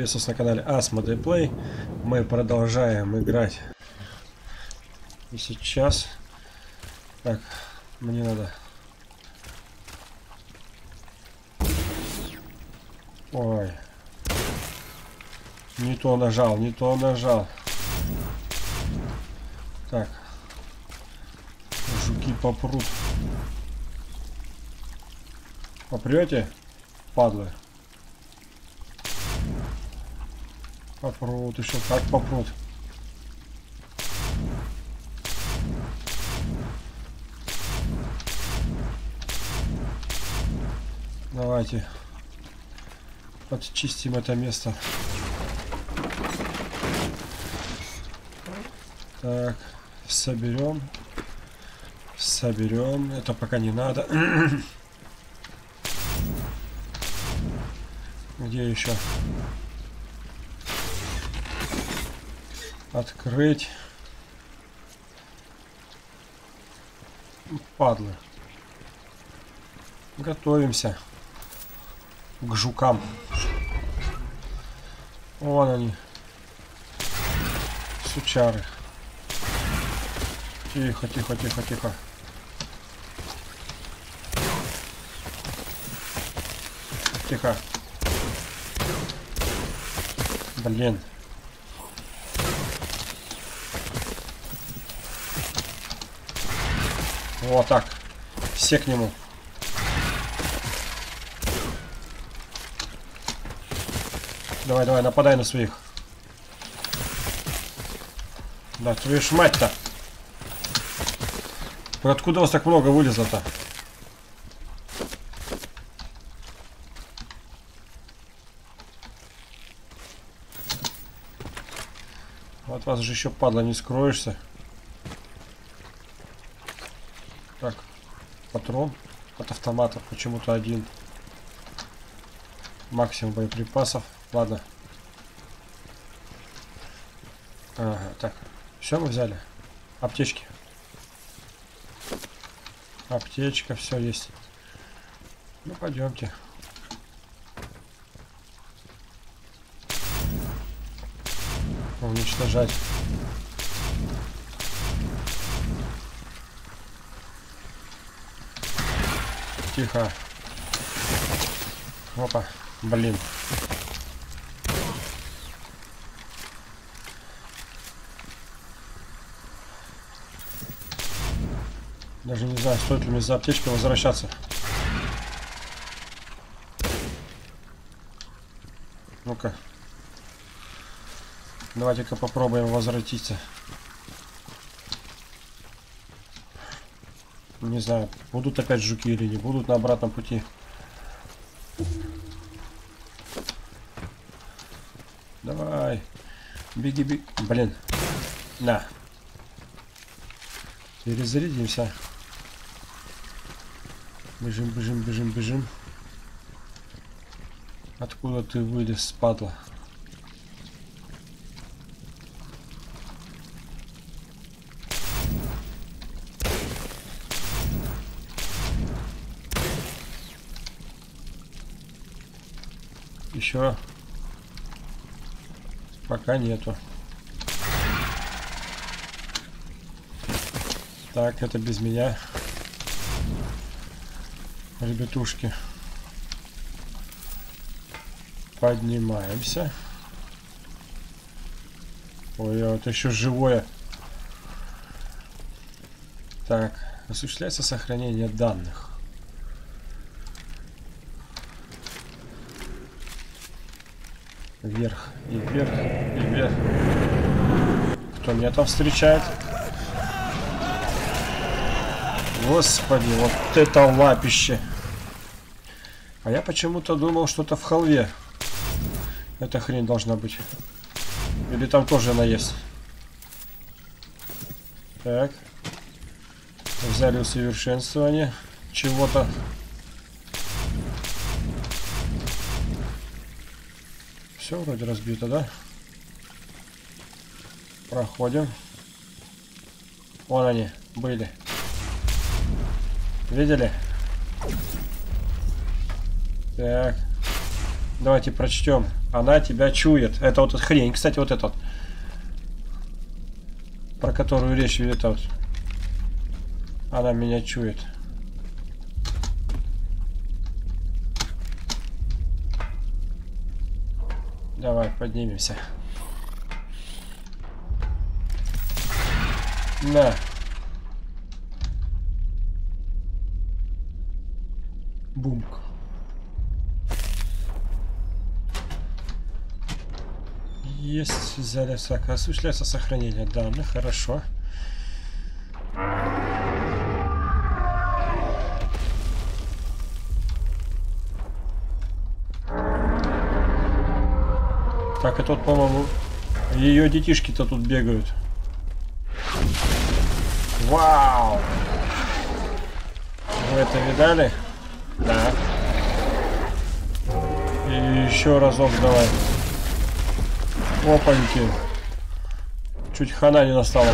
Приветствую вас на канале Asmodee Play. Мы продолжаем играть. И сейчас... Так, мне надо... Ой. Не то нажал, не то нажал. Так. Жуки попрут. Попрете, падлы? Попрут еще, как попрут? Давайте подчистим это место. Так, соберем. Соберем. Это пока не надо. Где еще? Открыть. Падлы. Готовимся к жукам. Вон они. Сучары. Тихо, тихо, тихо, тихо. Тихо. Блин. Вот так. Все к нему. Давай, давай, нападай на своих. Да, твою ж мать-то. Откуда у вас так много вылезло-то? От вас же еще, падла, не скроешься. Так, патрон от автомата почему-то один. Максимум боеприпасов. Ладно. Ага, так. Все мы взяли? Аптечки. Аптечка, все есть. Ну, пойдемте. Уничтожать. Тихо. Опа. Блин. Даже не знаю, стоит ли мне за аптечкой возвращаться. Ну-ка. Давайте-ка попробуем возвратиться. Не знаю, будут опять жуки или не будут на обратном пути. Давай. Беги, беги. Блин. На. Перезарядимся. Бежим, бежим, бежим, бежим. Откуда ты вылез, падла? Еще пока нету. Так, это без меня. Ребятушки. Поднимаемся. Ой, это еще живое. Так, осуществляется сохранение данных. Вверх и вверх и вверх. Кто меня там встречает? Господи, вот это лапище. А я почему-то думал, что это в халве. Эта хрень должна быть. Или там тоже она есть. Так. Взяли усовершенствование чего-то. Все вроде разбито, да? Проходим. Вон они были. Видели? Так. Давайте прочтем. Она тебя чует. Это вот эта хрень. Кстати, вот это вот. Про которую речь идет. Вот. Она меня чует. Давай, поднимемся. На. Бумк. Есть залезак. Осуществляется сохранение данных. Хорошо. Так, это вот, по-моему, ее детишки-то тут бегают. Вау! Вы это видали? Да. И еще разок давай. Опаньки. Чуть хана не настала.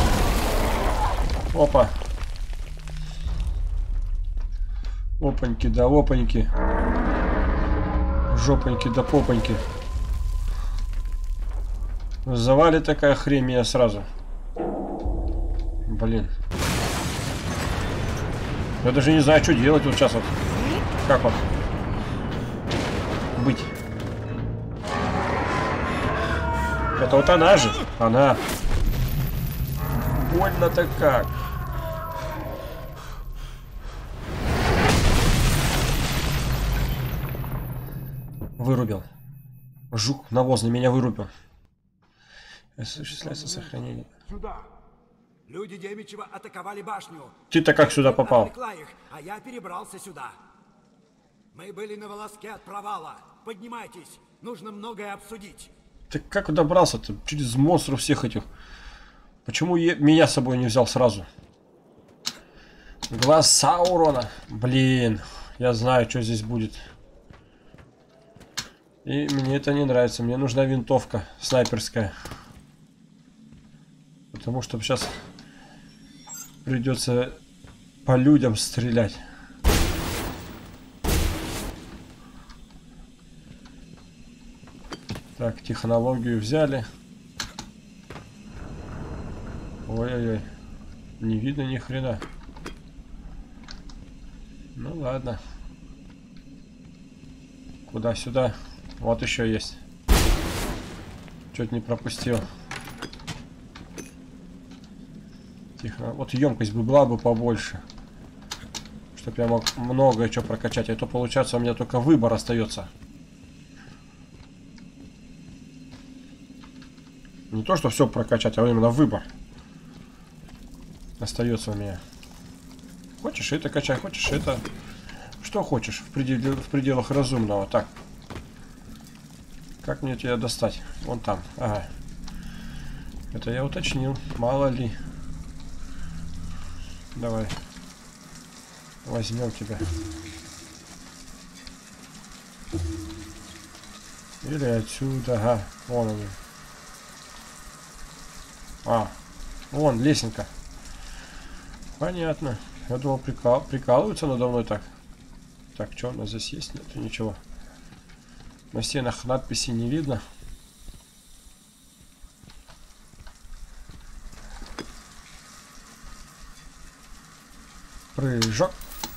Опа. Опаньки, да опаньки. Жопоньки, да попоньки. Завалит такая хрень меня сразу. Блин. Я даже не знаю, что делать вот сейчас вот. Как вот быть? Это вот она же. Она. Больно-то как. Вырубил. Жук навозный меня вырубил. Осуществляется сохранение. Сюда. Люди Демичева атаковали башню. Ты-то как сюда попал? Их, а я перебрался сюда. Мы были на волоске от провала. Поднимайтесь. Нужно многое обсудить. Ты как добрался-то? Через монстров всех этих. Почему меня с собой не взял сразу? Глаз Саурона. Блин. Я знаю, что здесь будет. И мне это не нравится. Мне нужна винтовка снайперская. Потому что сейчас придется по людям стрелять. Так, технологию взяли. Ой-ой-ой. Не видно ни хрена. Ну ладно. Куда сюда? Вот еще есть. Чуть не пропустил. Тихо. Вот емкость бы была бы побольше. Чтоб я мог многое что прокачать. А то получается у меня только выбор остается. Не то, что все прокачать, а именно выбор. Остается у меня. Хочешь это качай, хочешь это. Что хочешь в пределах разумного. Так. Как мне тебя достать? Вон там. Ага. Это я уточнил. Мало ли. Давай. Возьмем тебя. Или отсюда. Ага. Вон они. А. Вон лесенка. Понятно. Я думал, прикалываются надо мной так. Так, что у нас здесь есть? Нет, ничего. На стенах надписи не видно. Прыжок.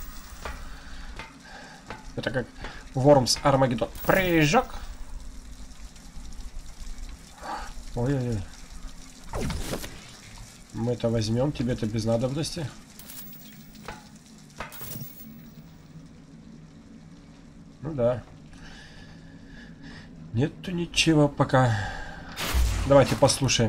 Это как Вормс Армагеддон. Прыжок. Ой-ой-ой. Мы это возьмем. Тебе-то без надобности. Ну да. Нету ничего пока. Давайте послушаем.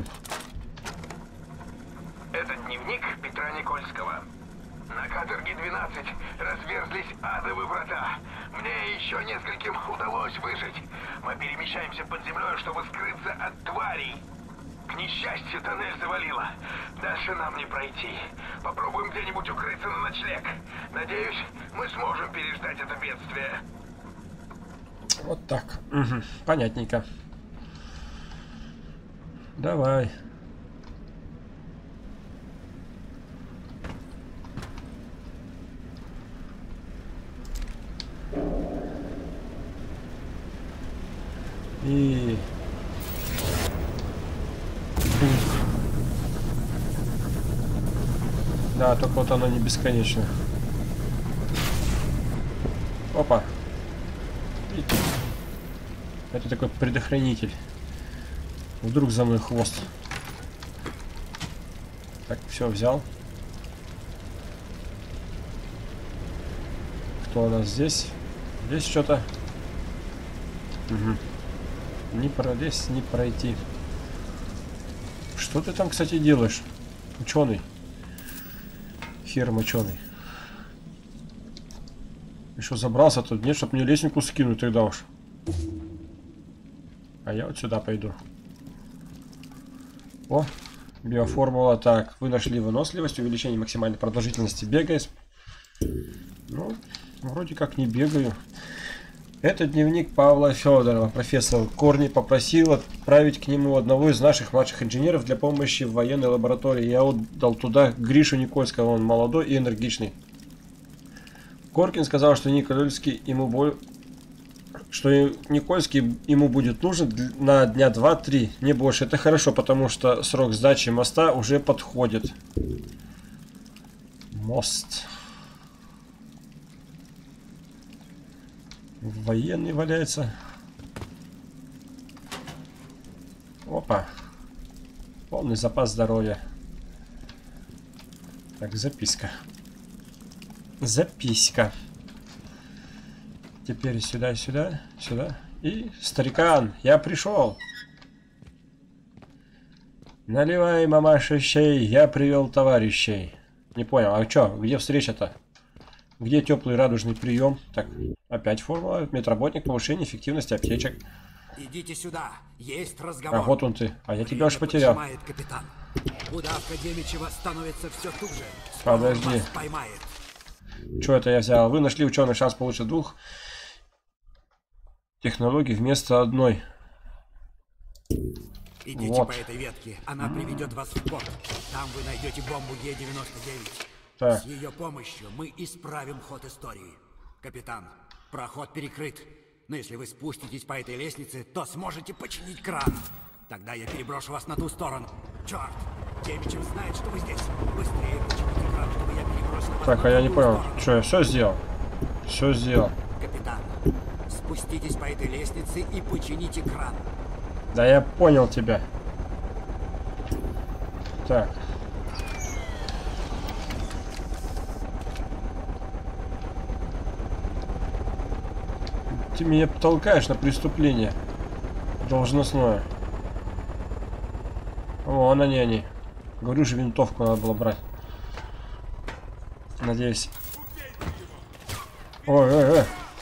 Это дневник Петра Никольского. На каторге 12 разверзлись адовые врата. Мне и еще нескольким удалось выжить. Мы перемещаемся под землей, чтобы скрыться от тварей. К несчастью, тоннель завалило. Дальше нам не пройти. Попробуем где-нибудь укрыться на ночлег. Надеюсь, мы сможем переждать это бедствие. Вот так. Угу. Понятненько. Давай. Да, только вот оно не бесконечно. Опа. Видите? Это такой предохранитель. Вдруг за мной хвост. Так, все, взял. Кто у нас здесь? Здесь что-то. Угу. Не пролезть, не пройти. Что ты там, кстати, делаешь? Ученый. Хером ученый. Еще забрался тут, нет, чтобы мне лестницу скинуть тогда уж. А я вот сюда пойду. О, биоформула. Так, вы нашли выносливость, увеличение максимальной продолжительности бега. Ну, вроде как не бегаю. Это дневник Павла Федорова. Профессор Корни попросил отправить к нему одного из наших младших инженеров для помощи в военной лаборатории. Я отдал туда Гришу Никольского, он молодой и энергичный. Коркин сказал, что Никольский ему будет нужен на дня 2-3, не больше. Это хорошо, потому что срок сдачи моста уже подходит. Мост. Военный валяется. Опа. Полный запас здоровья. Так, записка. Записка. Теперь сюда, сюда, сюда. И, старикан, я пришел. Наливай, мамаша, щей, я привел товарищей. Не понял, а чё, где встреча-то? Где теплый радужный прием? Так, опять формула. Медработник, повышение эффективности аптечек. Идите сюда, есть разговор. А вот он ты, а я тебя уж потерял. Капитан. Удавка Демичева становится все туже. Подожди. Что это я взял? Вы нашли ученый шанс получить 2 технологий вместо одной. Идите вот. По этой ветке, она приведет вас в порт. Там вы найдете бомбу Е-99. Так. С ее помощью мы исправим ход истории. Капитан, проход перекрыт. Но если вы спуститесь по этой лестнице, то сможете починить кран. Тогда я переброшу вас на ту сторону. Черт! Демичев знает, что вы здесь. Быстрее почините кран, чтобы я перебросил вас. Так, а я не понял. Что, я все сделал? Все сделал. Капитан, спуститесь по этой лестнице и почините кран. Да я понял тебя. Так. Ты меня толкаешь на преступление должностное. О, они. Говорю же, винтовку надо было брать. Надеюсь. Ой.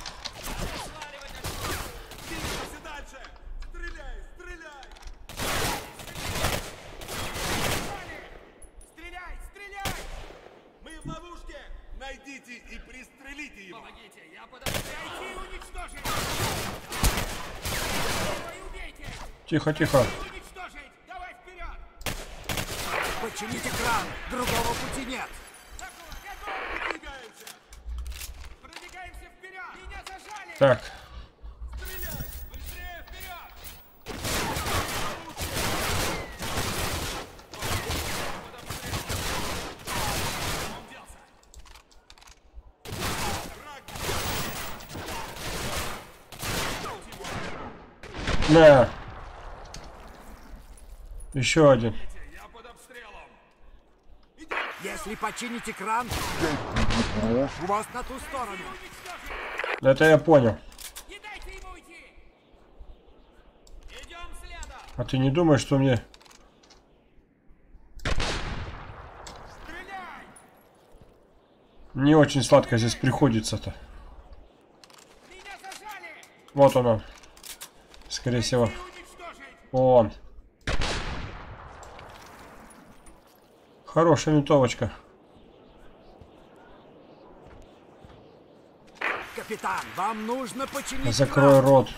Стреляй! Мы в ловушке! Найдите и пристрелите его! Помогите, я подойду! Найти и уничтожить! Убейте! Тихо. Уничтожить! Давай вперед! Почините кран! Другого пути нет! Продвигаемся! Продвигаемся вперед! Меня зажали! Так. Стреляй! Быстрее вперед! На. Еще один. Я под обстрелом! Если почините кран, у вас на ту сторону. Это я понял. Не дайте ему уйти! Идем следом! А ты не думаешь, что мне... Стреляй! Не очень сладко здесь приходится-то. Меня зажали! Вот он. Скорее всего. Уничтожить! Он. Хорошая винтовочка. Капитан, вам нужно починить Закрой кран. рот.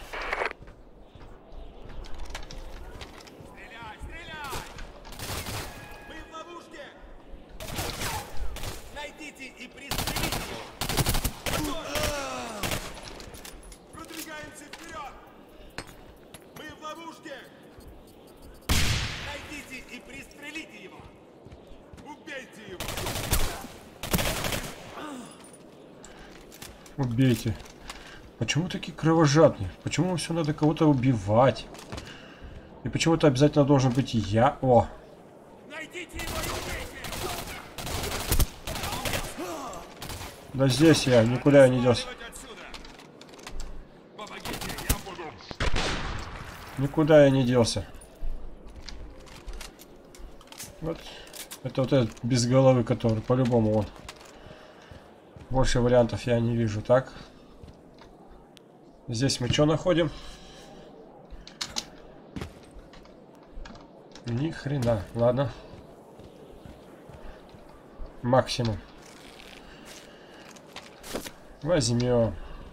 Стреляй! Мы в ловушке! Найдите и пристрелите его! Продвигаемся вперед! Мы в ловушке! Найдите и пристрелите его! Убейте его! Убейте. Почему такие кровожадные? Почему все надо кого-то убивать? И почему это обязательно должен быть я? О! Найдите его и убейте! Да здесь я, никуда я не делся. Сваливать отсюда! Помогите, я буду... Никуда я не делся. Вот. Это вот этот без головы, который по-любому он. Больше вариантов я не вижу. Так. Здесь мы что находим? Ни хрена. Ладно. Максимум. Возьмем.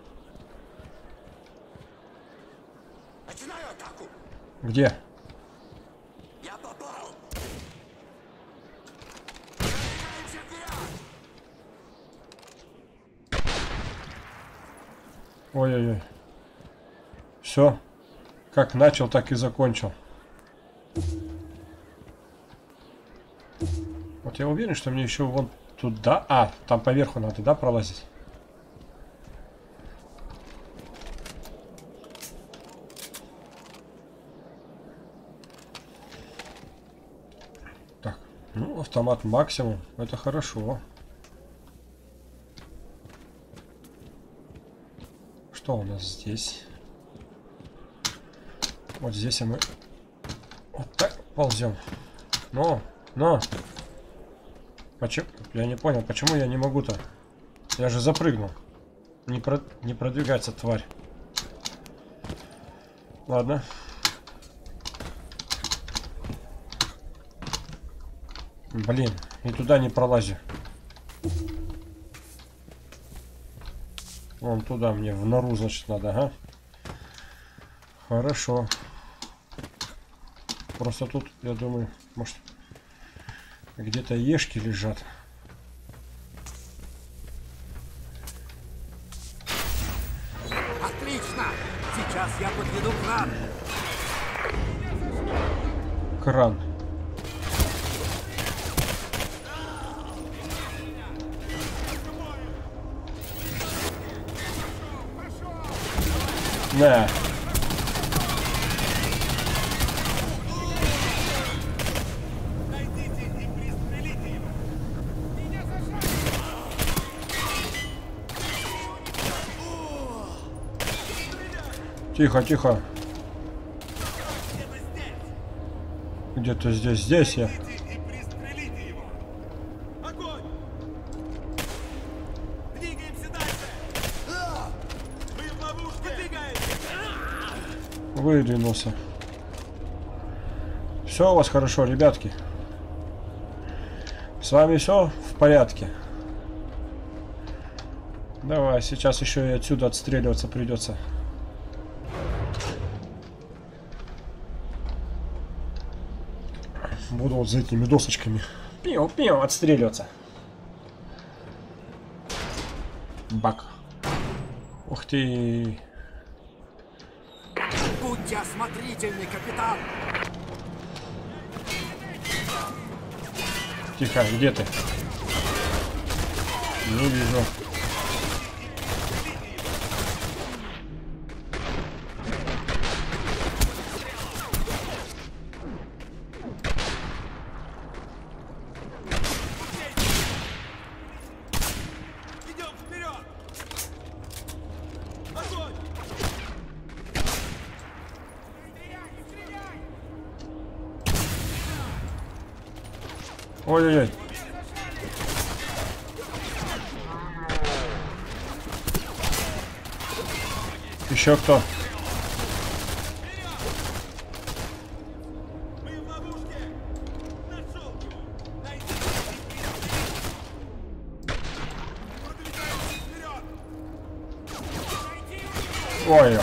Начинаю атаку. Где? Я попал. Ой-ой-ой. Все. Как начал, так и закончил. Вот я уверен, что мне еще вон туда... А, там поверху надо, да, пролазить? Так, ну, автомат максимум. Это хорошо. Что у нас здесь? Вот здесь мы вот так ползем. Но. Почему? Я не понял, почему я не могу-то? Я же запрыгнул. Не продвигается, тварь. Ладно. Блин, и туда не пролазю. Вон туда мне, в нору, значит, надо, ага. Хорошо. Просто тут, я думаю, может, где-то ешки лежат. Отлично! Сейчас я подведу кран. Кран. На. Найдите и пристрелите его! Меня зажали! Тихо, тихо. Где-то здесь! Где-то здесь я. Найдите и пристрелите его! Огонь! Двигаемся дальше! Мы в ловушке! Двигаемся! Выдвинулся. Все у вас хорошо, ребятки. С вами все в порядке. Давай, сейчас еще и отсюда отстреливаться придется. Буду вот за этими досочками пиу-пиу отстреливаться. Бак. Ух ты. Будьте осмотрительны, капитан. Тихо, где ты? Не вижу. Идем вперед! Огонь! Ой-ой-ой. Еще кто? Мы в ловушке! Нашел его! Найдите и продвигаемся вперед! Ой.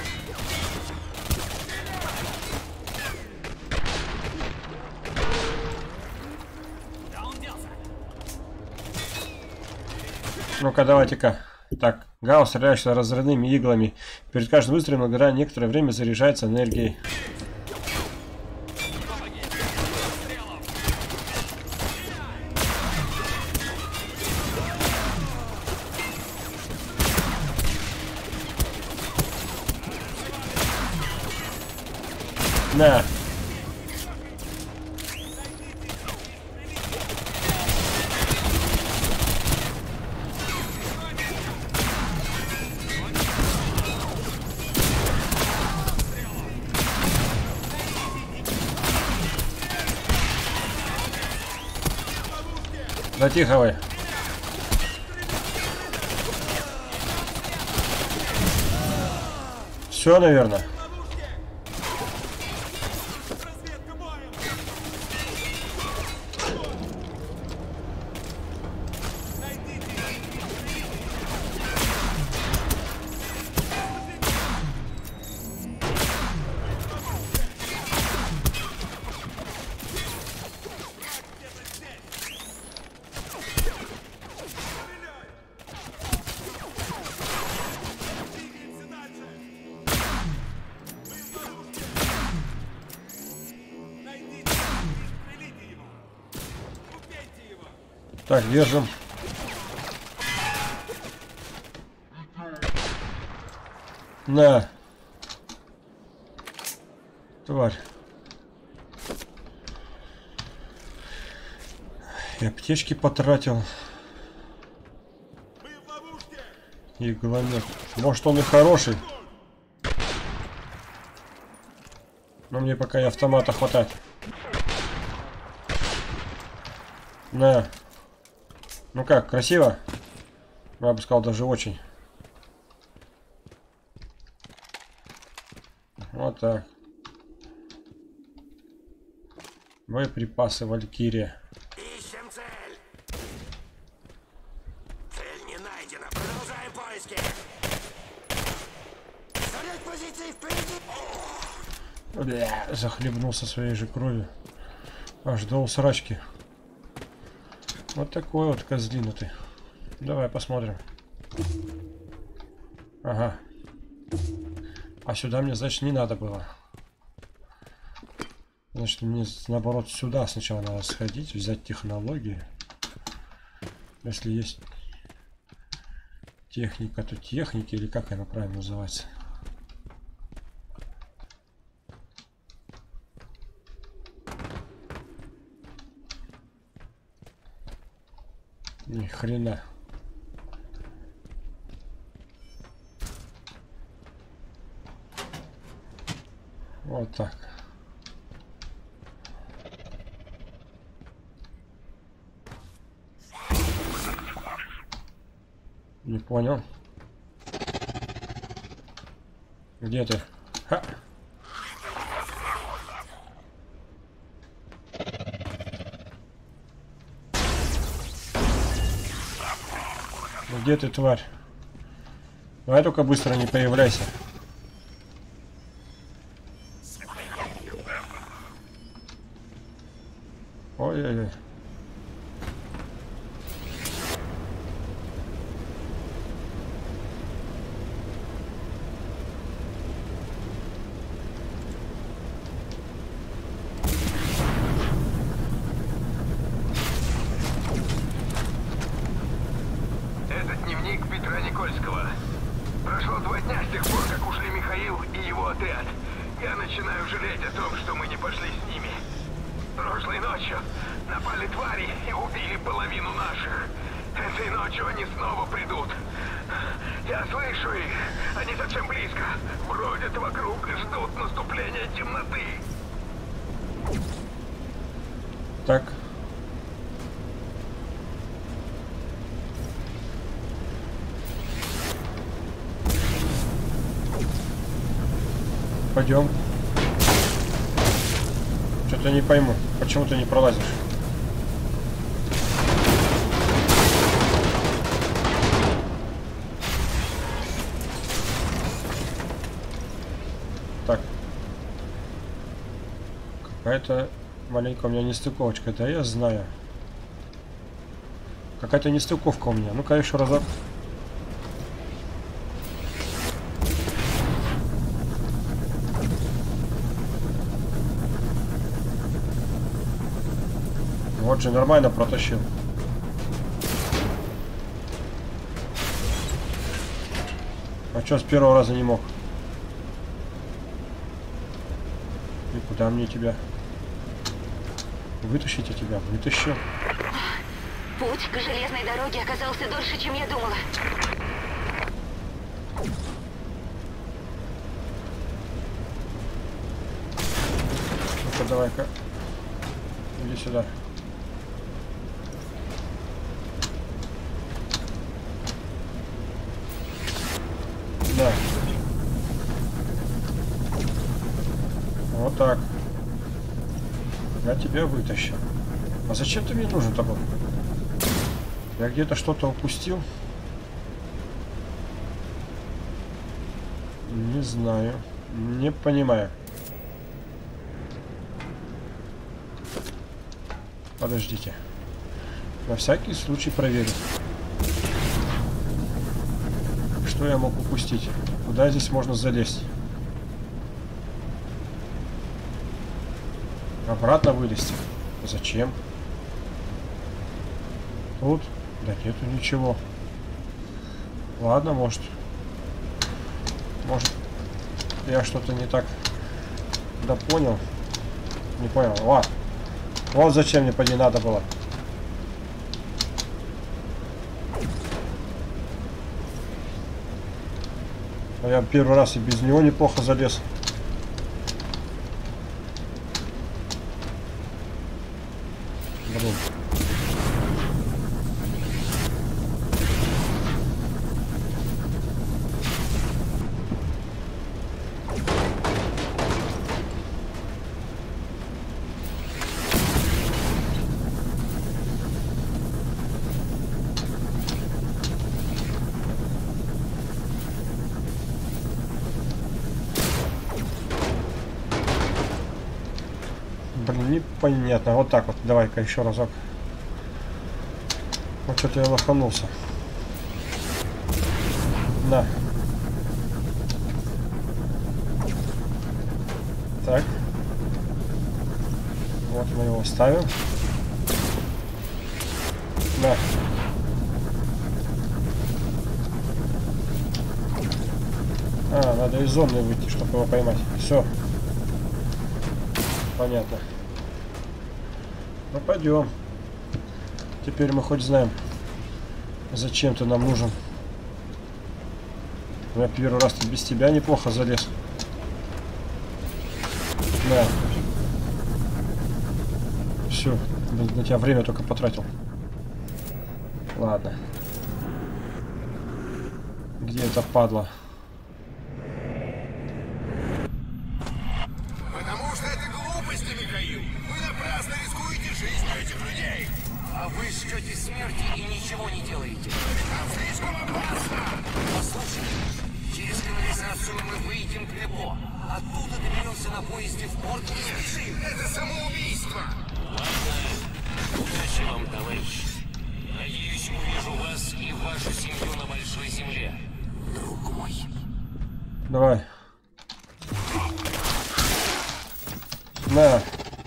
Ну-ка, давайте-ка. Так, Гаусс, стреляющийся разрывными иглами. Перед каждым выстрелом игра некоторое время заряжается энергией. На. Да тихо вы. Все, наверное. Так, держим. На. Тварь. И аптечки потратил. И игломет. Может, он и хороший. Но мне пока и автомата хватает. На. Ну как, красиво? Я бы сказал, даже очень. Вот так. Боеприпасы Валькирия. Ищем цель. Цель не найдена. Продолжаем поиски. Занять позиции впереди. Бля, захлебнулся своей же кровью. Аж до усрачки. Вот такой вот козлинутый. Давай посмотрим. Ага. А сюда мне, значит, не надо было. Значит, мне, наоборот, сюда сначала надо сходить, взять технологии. Если есть техника, то техники, или как она правильно называется. Ни хрена. Вот так. Не понял. Где ты? Ха! Где ты, тварь? Давай только быстро не появляйся. Ой-ой-ой. Это дневник Петра Никольского. Прошло 2 дня с тех пор, как ушли Михаил и его отряд. Я начинаю жалеть о том, что мы не пошли с ними. Прошлой ночью напали твари и убили половину наших. Этой ночью они снова придут. Я слышу их. Они совсем близко. Бродят вокруг и ждут наступления темноты. Так. Пойдем. Что-то не пойму, почему ты не пролазишь. Так. Какая-то маленькая у меня нестыковочка. Да я знаю. Какая-то нестыковка у меня. Ну-ка еще разок. Вот же нормально протащил. А что с первого раза не мог? И Куда мне тебя? Вытащить я тебя? Вытащу. Путь к железной дороге оказался дольше, чем я думала. Ну-ка, давай-ка. Иди сюда. Да. Вот так. Я тебя вытащу. А зачем ты мне нужен-то был? Я где-то что-то упустил? Не знаю. Не понимаю. Подождите. На всякий случай проверю. Что я мог упустить? Куда здесь можно залезть? Обратно вылезти? Зачем? Тут? Да нету ничего. Ладно, может я что-то не так понял. Не понял. Вот зачем мне поди надо было. А я первый раз и без него неплохо залез. Блин. Блин, непонятно. Вот так вот. Давай-ка еще разок. Вот что-то я лоханулся. На. Так. Вот мы его ставим. На. Надо из зоны выйти, чтобы его поймать. Все. Понятно. Ну пойдем. Теперь мы хоть знаем, зачем ты нам нужен. Я первый раз без тебя неплохо залез. Да. Все. На тебя время только потратил. Ладно. Где это падла? Потому что это глупости, Михаил. Вы напрасно рискуете жизнью этих людей. А вы ждете смерти и ничего не делаете. Там слишком опасно. Послушайте, через канализацию мы выйдем к депо. Оттуда доберемся на поезде в порт и спешим. Это самоубийство. Удачи вам, товарищ. Надеюсь, увижу вас и вашу семью на большой земле. Друг мой. Давай. На.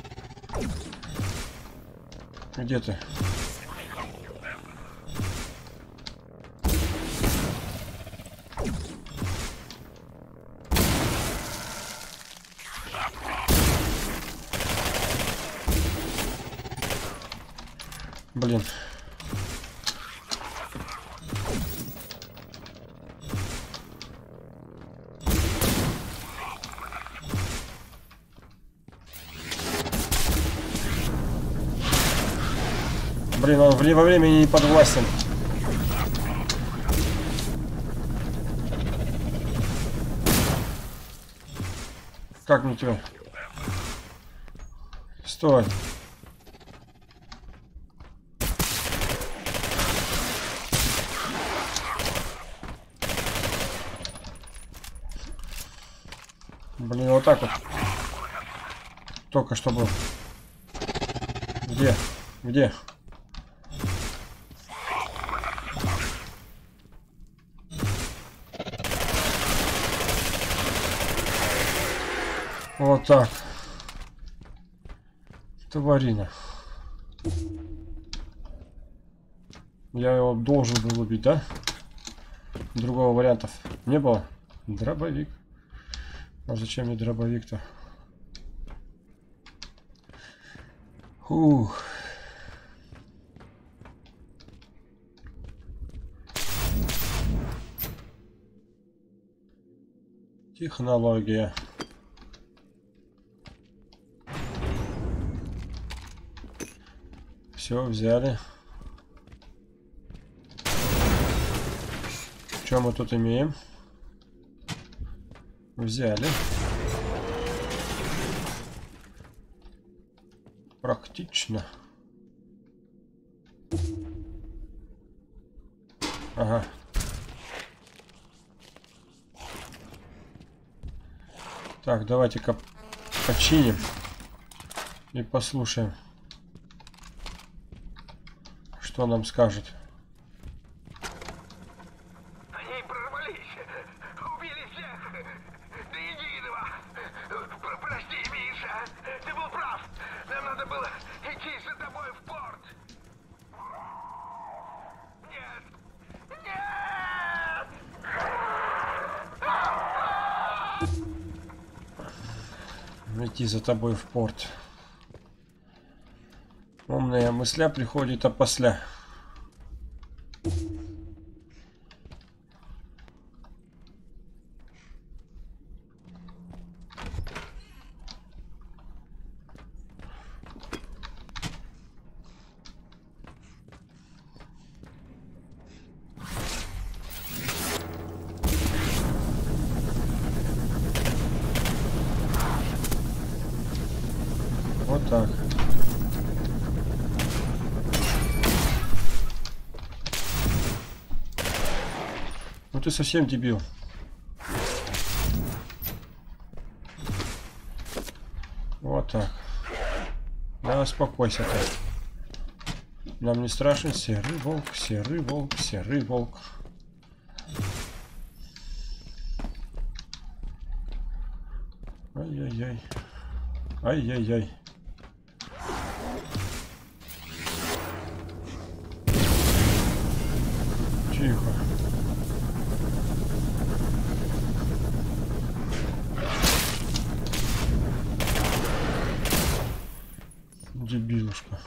Где ты? Блин. Блин, он во времени не подвластен. Как мне тебя? Стой. Блин, вот так вот. Только что был. Где? Где? Вот так. Тварина. Я его должен был убить, да? Другого вариантов не было. Дробовик. А зачем мне дробовик-то? Ух. Технология. Все, взяли. Что мы тут имеем? Взяли. Практично. Ага. Так, давайте-ка починим и послушаем, что нам скажет. Они прорвались. Убили всех. До единого. Прости, Миша. Ты был прав. Нам надо было идти за тобой в порт. Нет. Нет. Идти за тобой в порт. Умная мысля приходит опосля. Вот так. Ну ты совсем дебил. Вот так. Да, успокойся ты. Нам не страшен серый волк, серый волк, серый волк. Ай-яй-яй. Ай-яй-яй. Тихо. Дебилушка.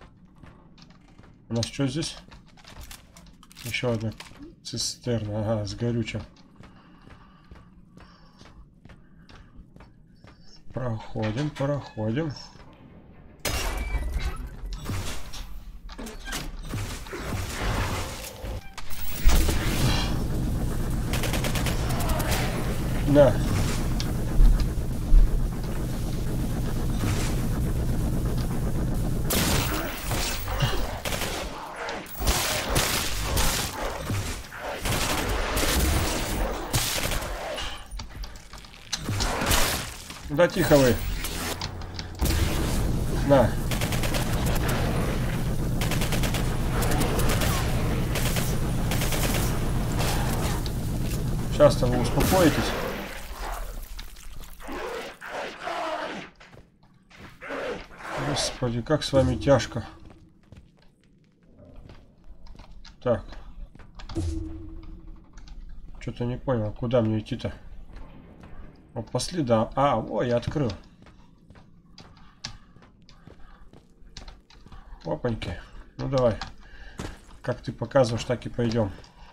У нас что здесь? Еще одна цистерна. Ага, с горючим. Проходим, проходим. Да. Да тихо вы. На. Сейчас-то вы успокоитесь. Господи, как с вами тяжко. Так. Что-то не понял, куда мне идти-то? Вот по следам. А, о, я открыл. Опаньки. Ну давай. Как ты показываешь, так и пойдем.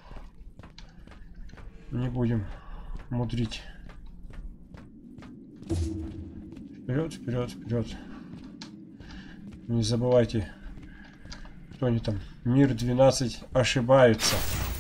Не будем мудрить. Вперед, вперед, вперед. Не забывайте, кто они там. Мир 12 ошибаются.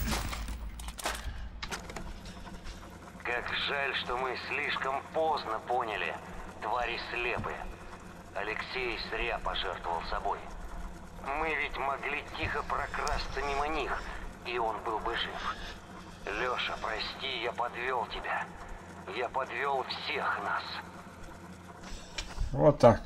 Как жаль, что мы слишком поздно поняли. Твари слепы. Алексей зря пожертвовал собой. Мы ведь могли тихо прокрасться мимо них, и он был бы жив. Леша, прости, я подвел тебя. Я подвел всех нас. Вот так.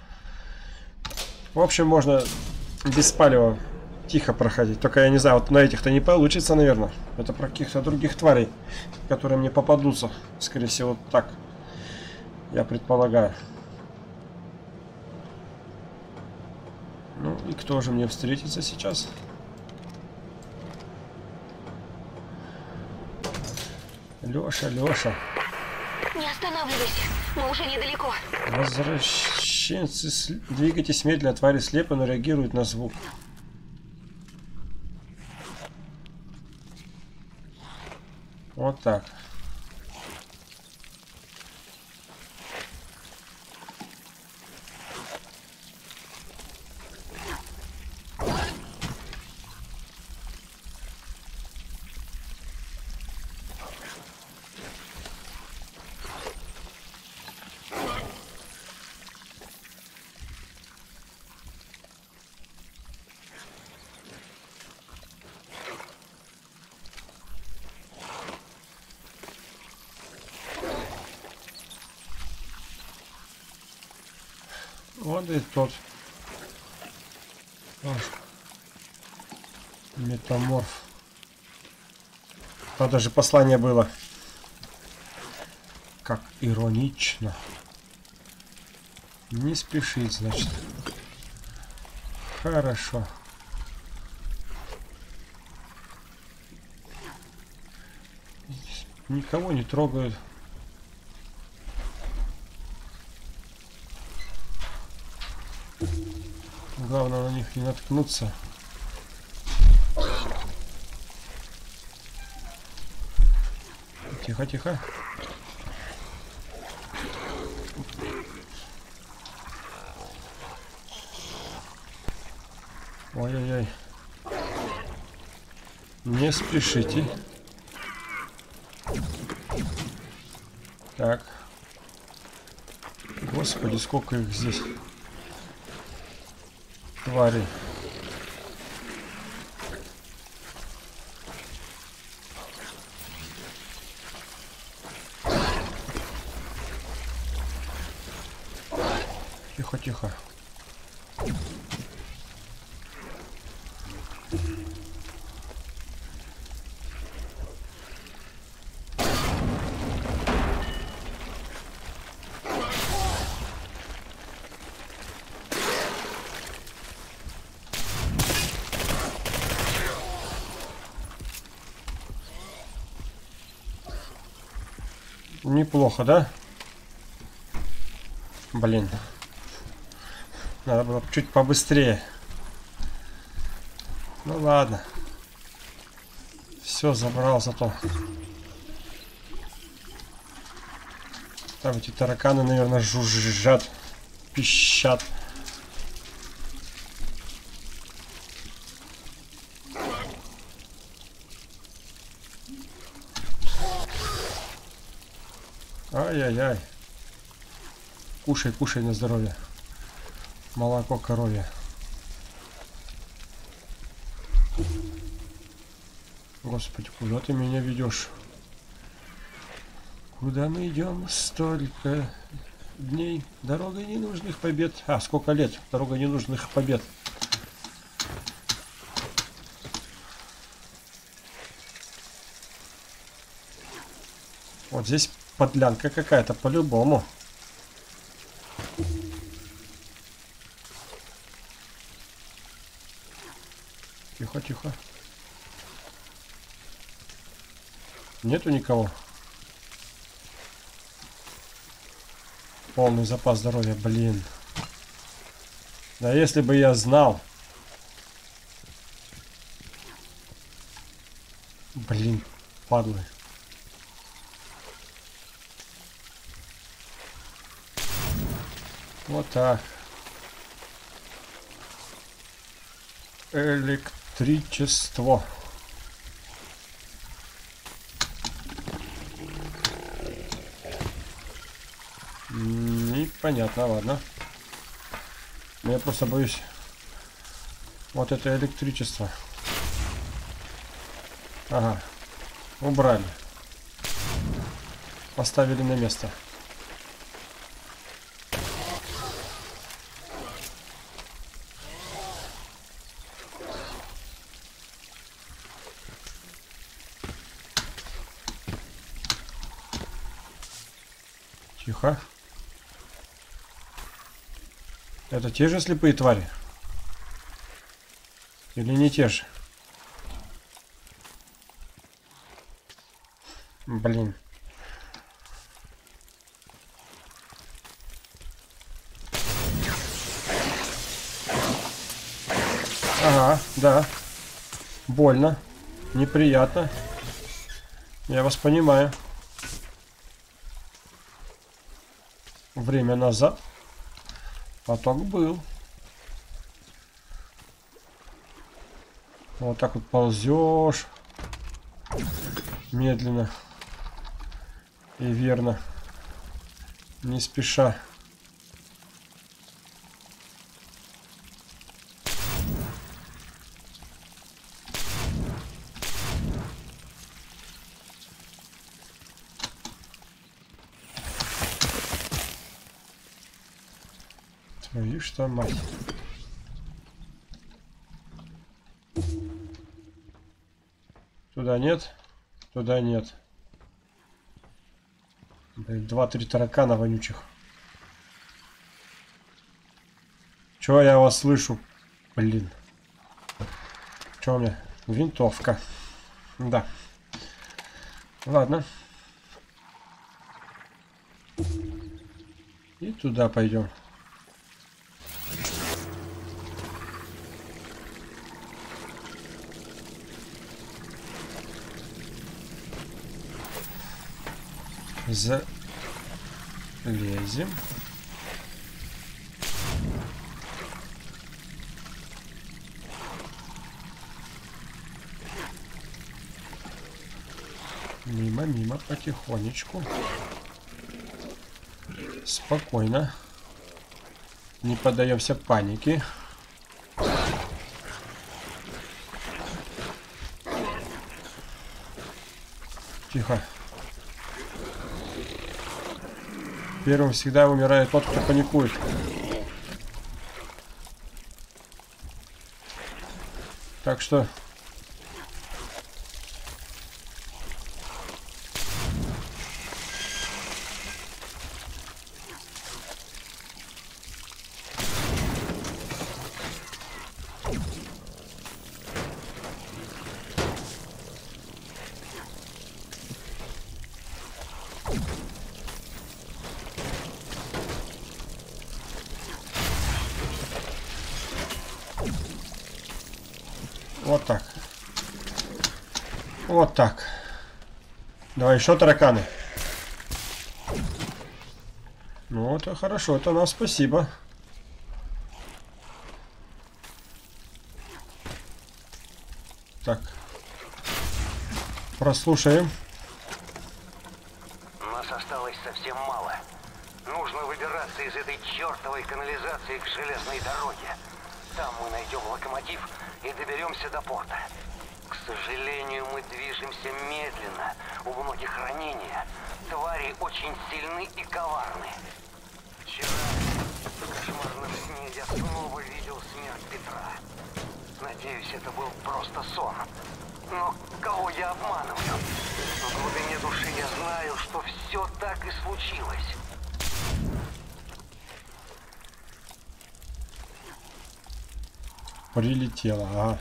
В общем, можно без палева тихо проходить. Только я не знаю, вот на этих-то не получится, наверное. Это про каких-то других тварей, которые мне попадутся. Скорее всего, вот так. Я предполагаю. Ну и кто же мне встретится сейчас? Леша, Леша. Не останавливайся, мы уже недалеко. Возвращенцы, двигайтесь медленно, твари слепы, но реагируют на звук. Вот так. Вот и тот. Метаморф. Там даже послание было. Как иронично. Не спешить, значит. Хорошо. Никого не трогают. Главное на них не наткнуться. Тихо, тихо. Ой-ой-ой. Не спешите. Так. Господи, сколько их здесь. Твари. Тихо, тихо. Неплохо, да? Блин. Надо было чуть побыстрее. Ну ладно. Все забрал зато. Там эти тараканы, наверное, жужжат, пищат. Ай-яй-яй. Кушай, кушай на здоровье. Молоко коровье. Господи, куда ты меня ведешь? Куда мы идем? Столько дней. Дорога ненужных побед. А, сколько лет? Дорога ненужных побед. Вот здесь подлянка какая-то по-любому. Тихо, тихо. Нету никого. Полный запас здоровья, блин. Да если бы я знал. Блин, падлы. Вот так. Электричество. Непонятно, ладно. Я просто боюсь. Вот это электричество. Ага. Убрали. Поставили на место. Тихо. Это те же слепые твари? Или не те же? Блин. Ага, да. Больно. Неприятно. Я вас понимаю. Время назад поток был. Вот так вот ползешь. Медленно. И верно. Не спеша. Твою что мать. Туда нет, туда нет. 2-3 таракана вонючих. Чего я вас слышу? Блин. Что у меня? Винтовка. Да. Ладно. И туда пойдем. Залезем. Мимо, потихонечку. Спокойно. Не поддаемся панике. Тихо. Первым всегда умирает тот, кто паникует. Так что... Вот так. Вот так. Давай еще тараканы. Ну, это хорошо. Это нам спасибо. Так. Прослушаем. Нас осталось совсем мало. Нужно выбираться из этой чертовой канализации к железной дороге. Там мы найдем локомотив и доберемся до порта. К сожалению, мы движемся медленно. У многих ранения. Твари очень сильны и коварны. Вчера в кошмарном сне я снова видел смерть Петра. Надеюсь, это был просто сон. Но кого я обманываю? В глубине души я знаю, что все так и случилось. Прилетело, ага.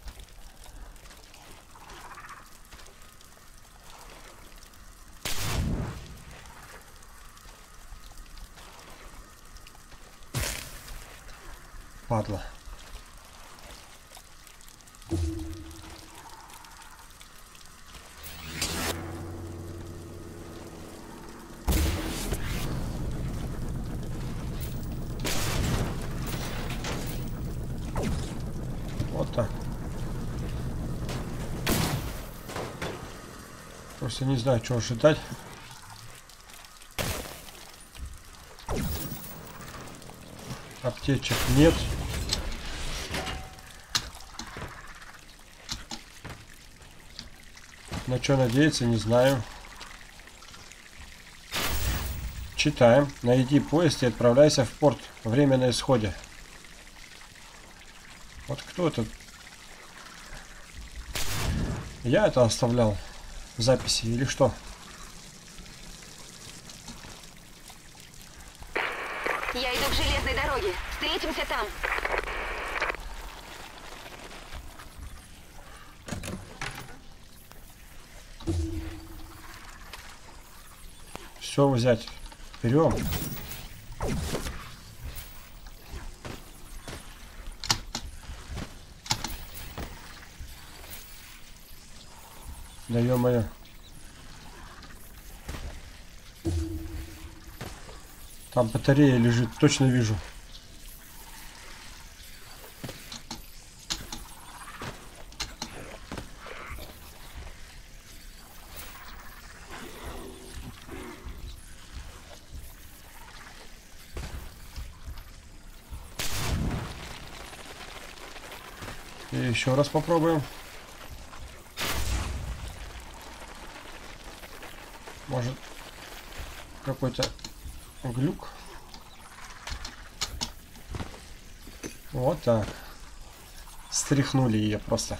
Падла. Вот так. Просто не знаю, чего ожидать. Аптечек нет. На что надеяться, не знаю. Читаем. Найди поезд и отправляйся в порт. Время на исходе. Вот кто это? Я это оставлял в записи или что? Я иду к железной дороге. Встретимся там. Все взять. Берем. Да ё-моё. Там батарея лежит, точно вижу. И еще раз попробуем. Может, какой-то глюк. Вот так. Стряхнули ее просто.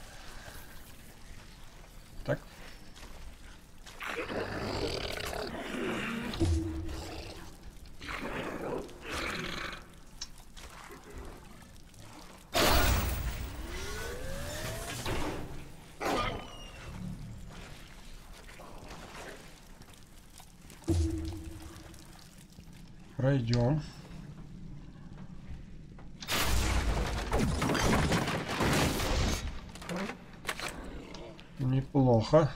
Так. Пройдем. Неплохо.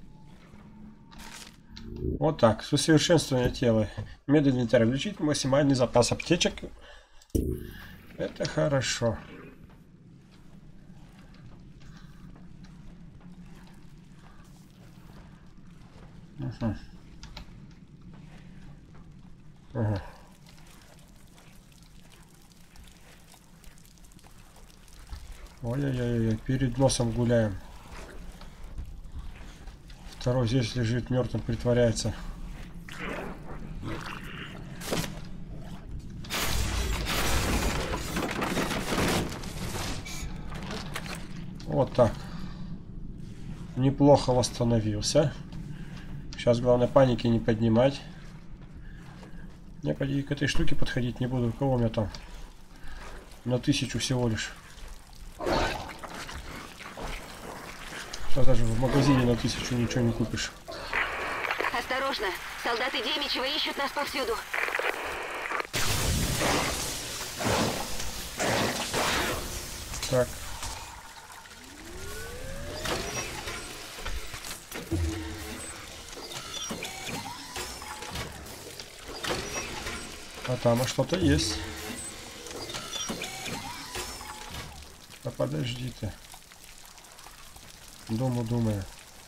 Вот так. Усовершенствование тела. Медленный инвентарь. Включить максимальный запас аптечек. Это хорошо. Угу. Ага. Ой-ой-ой, перед носом гуляем. Второй здесь лежит, мертвым притворяется. Вот так. Неплохо восстановился. Сейчас главное паники не поднимать. Я к этой штуке подходить не буду. У кого у меня там? На 1000 всего лишь. Сейчас даже в магазине на 1000 ничего не купишь. Осторожно! Солдаты Демичева ищут нас повсюду. Так. А там что-то есть. А подожди ты. Думаю.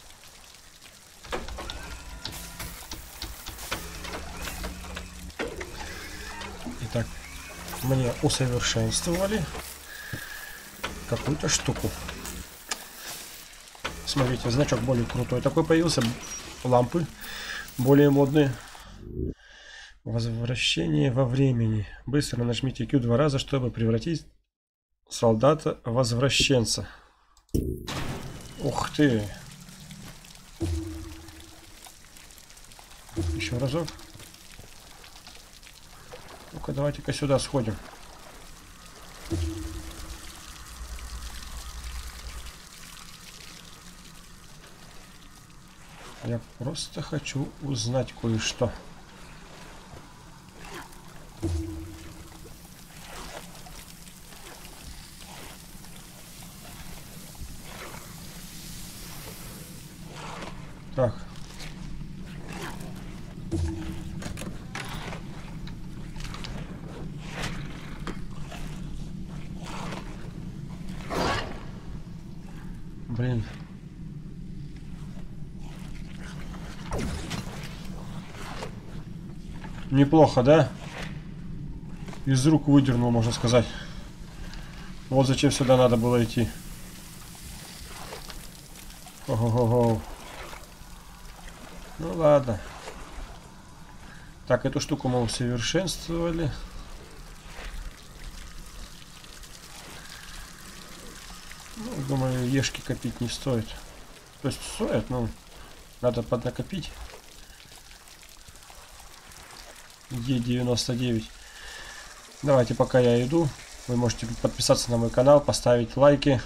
Итак, мне усовершенствовали какую-то штуку. Смотрите, значок более крутой такой появился. Лампы более модные. Возвращение во времени. Быстро нажмите Q 2 раза, чтобы превратить солдата в возвращенца. Ух ты! Еще разок. Ну-ка, давайте-ка сюда сходим. Я просто хочу узнать кое-что. Так. Блин. Неплохо, да? Из рук выдернул, можно сказать. Вот зачем сюда надо было идти. Ого-го-го. Ну ладно. Так, эту штуку мы усовершенствовали. Ну, думаю, ешки копить не стоит. То есть стоит, но надо поднакопить. Е99. Давайте, пока я иду, вы можете подписаться на мой канал, поставить лайки.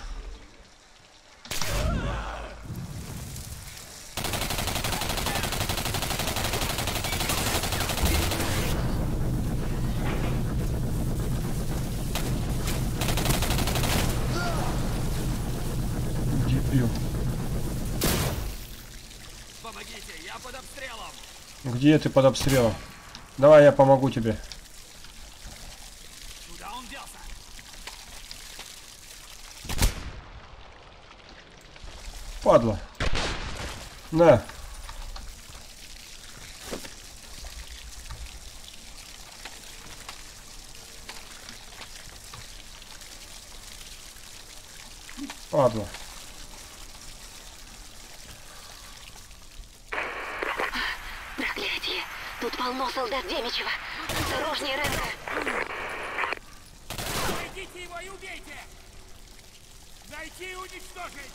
Помогите, я под обстрелом. Где ты под обстрелом? Давай я помогу тебе. Куда он делся? Падла. На. Падла. Проклятие. Тут полно солдат Демичева. Осторожнее, Ренко. Найдите его и убейте. Найти и уничтожить.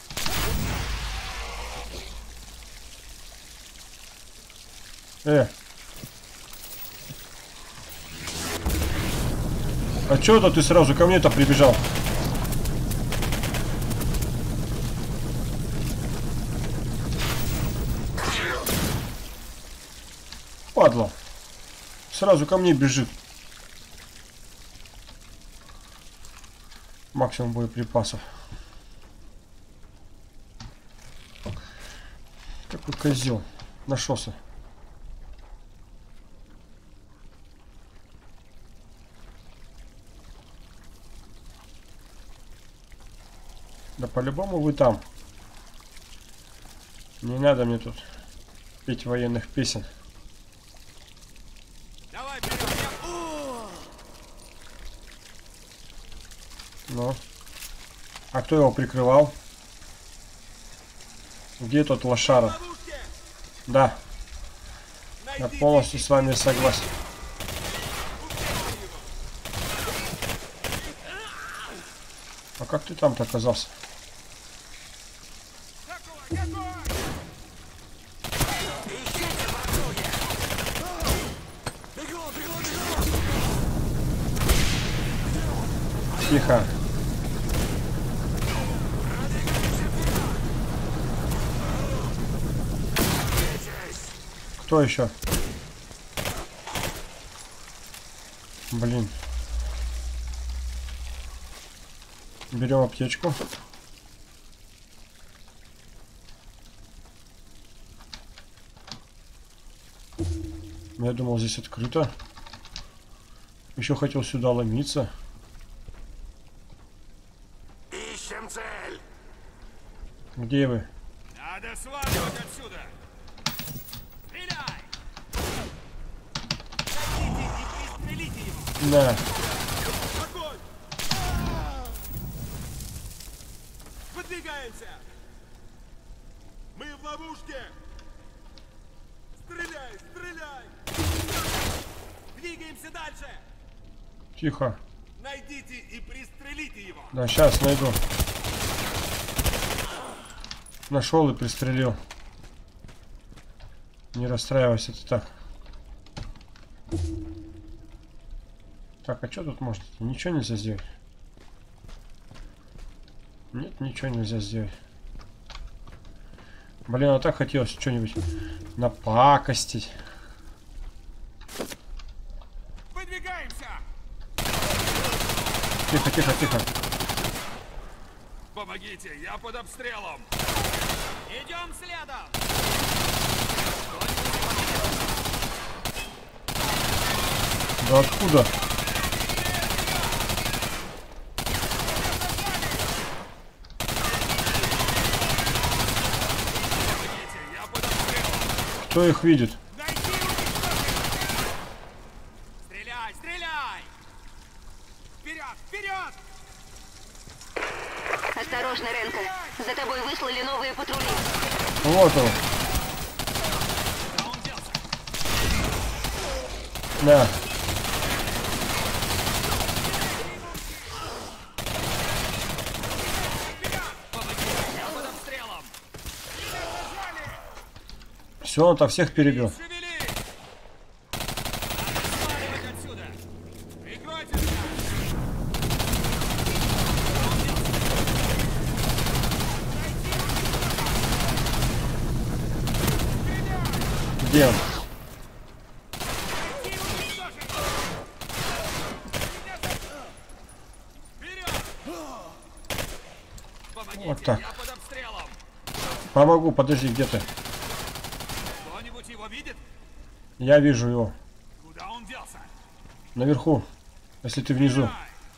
А чё это ты сразу ко мне-то прибежал? Падла. Сразу ко мне бежит. Максимум боеприпасов. Какой козел. Нашелся. Да по-любому вы там. Не надо мне тут петь военных песен. Давай, вперед. Ну. А кто его прикрывал? Где тот лошара? Ловушки. Да, я Найдите полностью с вами согласен. А как ты там-то оказался? Какой, какой? Тихо. Кто еще? Блин. Берем аптечку. Я думал, здесь открыто. Еще хотел сюда ломиться. Ищем цель. Где вы? Надо сваливать отсюда. Стреляй! Найдите и пристрелите его. На. Огонь! Выдвигаемся! Мы в ловушке! Стреляй, стреляй! Двигаемся дальше! Тихо. Найдите и пристрелите его! Да, сейчас найду. Нашел и пристрелил. Не расстраивайся ты так. Так, а что тут может? Ничего нельзя сделать. Нет, ничего нельзя сделать. Блин, а так хотелось что-нибудь напакостить. Выдвигаемся! Тихо, тихо, тихо. Помогите, я под обстрелом! Идем следом! Да откуда? Помогите, я под обстрелом! Кто их видит? Найди и уничтожить! Стреляй, стреляй! Вперед, вперед! Осторожно, Ренко. За тобой выслали новые патрули. Вот он. Куда он делся? На. Помогите, я под обстрелом! Все, он-то всех перебил. Шевели! Надо сваливать отсюда! Прикройте меня! Где он? Найти и уничтожить! Вперед! Помогите, Вот так. я под обстрелом! Помогу, подожди, где ты? Я вижу его. Куда он делся? Наверху. Если ты внизу.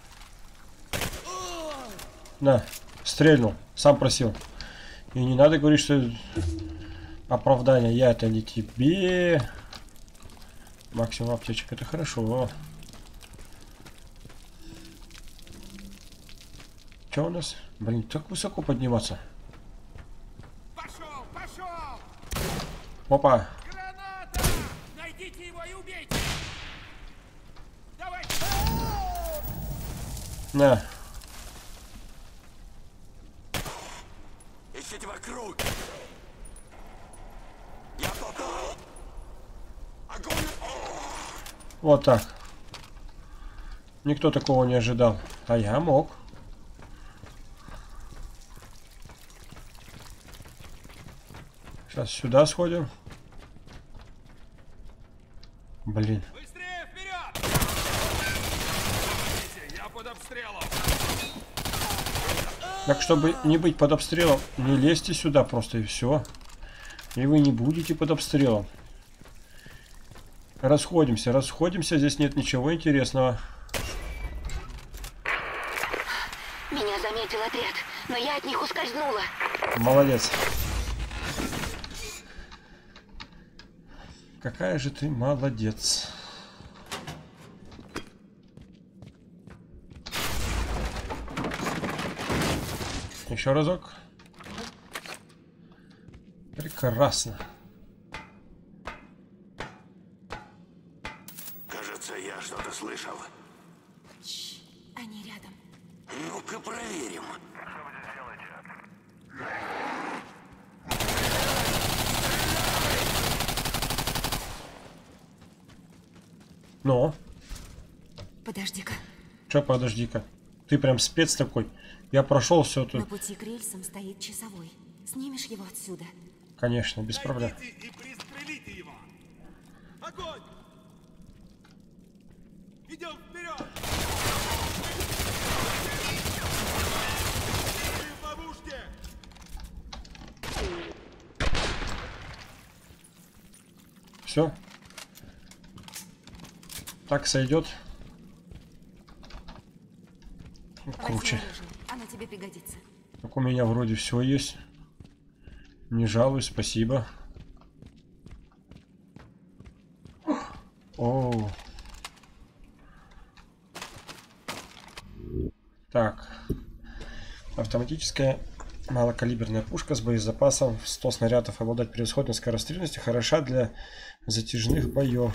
На. Стрельнул. Сам просил. И не надо говорить, что оправдание. Я это не тебе. Максимум аптечек. Это хорошо. Что у нас? Блин, так высоко подниматься. Пошел, пошел! Опа. Граната! Найдите его и убейте! Давай! На. Ищите вокруг! Я попал! Огонь! Вот так. Никто такого не ожидал. А я мог. Сейчас сюда сходим. Блин. Быстрее вперед! Я под обстрелом! Так, чтобы не быть под обстрелом, не лезьте сюда просто и все. И вы не будете под обстрелом. Расходимся, расходимся. Здесь нет ничего интересного. Меня заметил отряд, но я от них ускользнула. Молодец. Какая же ты молодец. Еще разок. Прекрасно. Кажется, я что-то слышал. Они рядом. Ну-ка проверим. Ну, Подожди-ка. чё, подожди-ка. Ты прям спец такой. Я прошел все На тут. пути к рельсам стоит часовой. Снимешь его отсюда? Конечно, без проблем. Найдите и пристрелите его! Огонь! Идем вперед! Мы в ловушке! Все. Так сойдет. Круче. Возьми оружие, оно тебе пригодится. Так у меня вроде все есть. Не жалуюсь, спасибо. О. Так. Автоматическая малокалиберная пушка с боезапасом в 100 снарядов обладает превосходной скорострельностью, хороша для затяжных боев.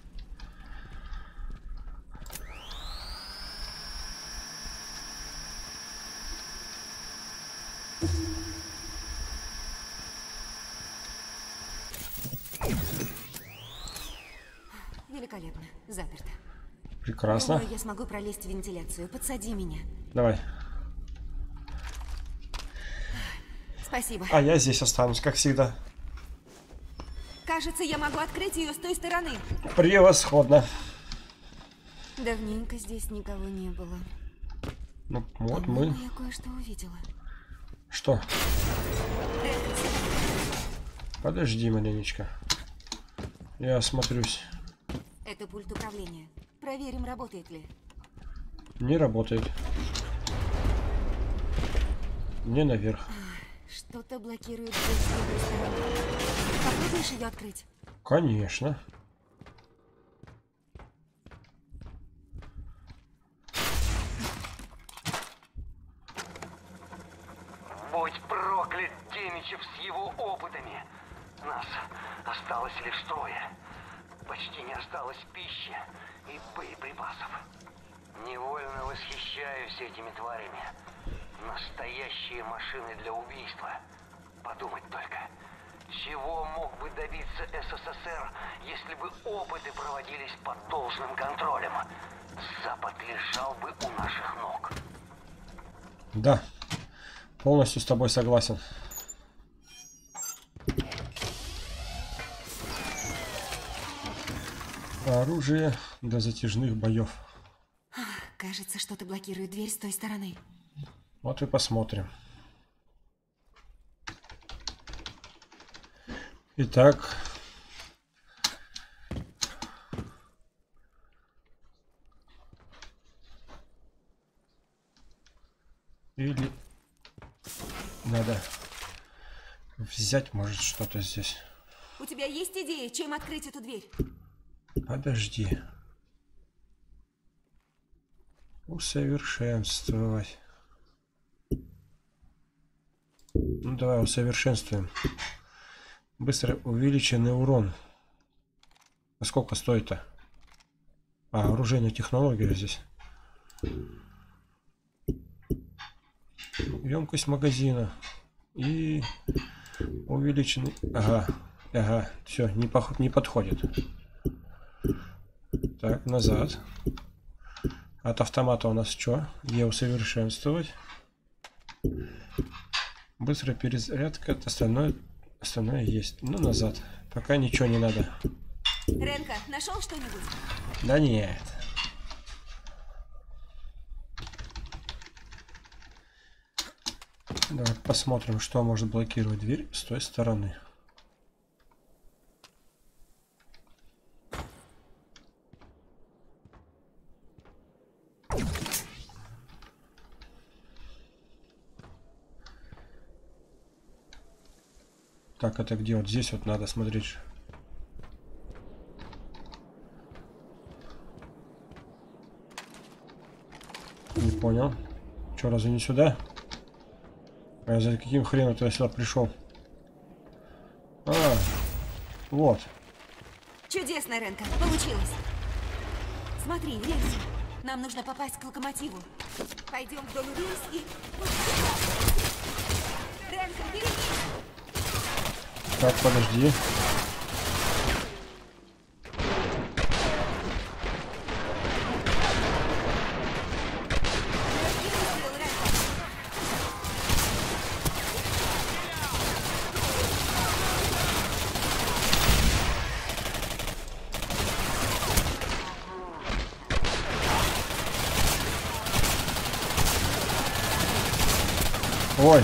Великолепно. Заперто. Прекрасно. Думаю, я смогу пролезть в вентиляцию. Подсади меня. Давай. Спасибо. А я здесь останусь, как всегда. Кажется, я могу открыть ее с той стороны. Превосходно. Давненько здесь никого не было. Ну, вот мы. По-моему, я кое-что увидела. Что? Подожди, маленечко. Я осмотрюсь. Это пульт управления. Проверим, работает ли. Не работает. Не наверх. Что-то блокирует дверь с другой стороны. Попробуешь ее открыть? Конечно. Будь проклят Демичев с его опытами. Нас осталось лишь трое. Почти не осталось пищи и боеприпасов. Невольно восхищаюсь этими тварями. Настоящие машины для убийства. Подумать только, чего мог бы добиться СССР, если бы опыты проводились под должным контролем? Запад лежал бы у наших ног. Да. Полностью с тобой согласен. Оружие для затяжных боев. Кажется, что-то блокирует дверь с той стороны. Вот и посмотрим. Итак, взять, может, что-то здесь. У тебя есть идея, чем открыть эту дверь? Подожди. Усовершенствовать. Ну, давай усовершенствуем. Быстро увеличенный урон. А сколько стоит-то? А, оружейная технология здесь. Емкость магазина. И увеличенный... Ага, все, не подходит. Так, назад. От автомата у нас что? Усовершенствовать. Быстрая перезарядка. Остальное есть. Ну, назад. Пока ничего не надо. Ренка, нашел что-нибудь? Да нет. Давай посмотрим, что может блокировать дверь с той стороны. Так, это где? Вот здесь вот надо смотреть. Не понял. Че, разве не сюда? А за каким хреном ты сюда пришел? А, вот. Чудесно, Ренка, получилось. Смотри, рельсы. Нам нужно попасть к локомотиву. Пойдем вдоль рельс и... Ренка, берегись! Так, подожди. Ой.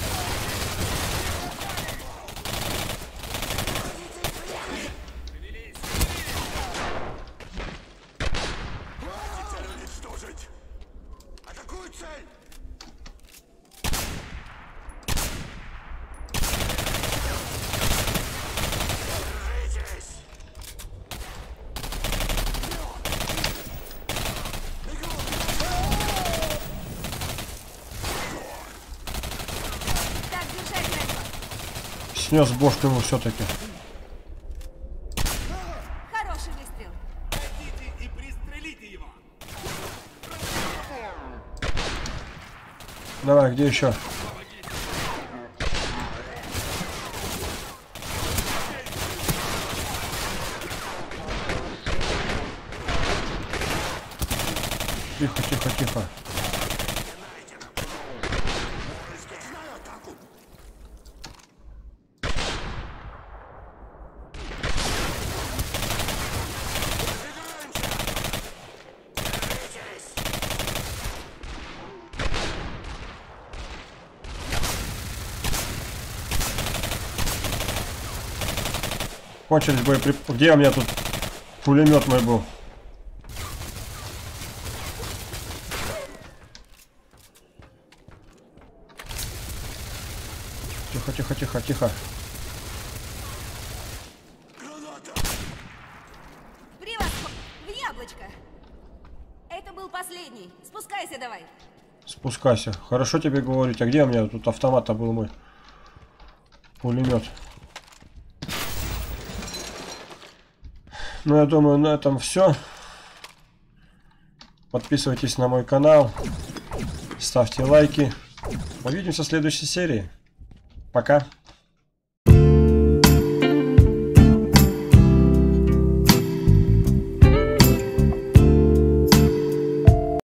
Снес бошку ему все-таки. Хороший выстрел. Найдите и пристрелите его. Давай, где еще? Тихо, тихо, тихо. Кончились боеприпасы. Где у меня тут пулемет мой был? Тихо, тихо, тихо, тихо. Превосходно! В яблочко! Это был последний. Спускайся давай. Спускайся. Хорошо тебе говорить. А где у меня тут автомат-то был мой? Пулемет. Ну, я думаю, на этом все. Подписывайтесь на мой канал. Ставьте лайки. Увидимся в следующей серии. Пока.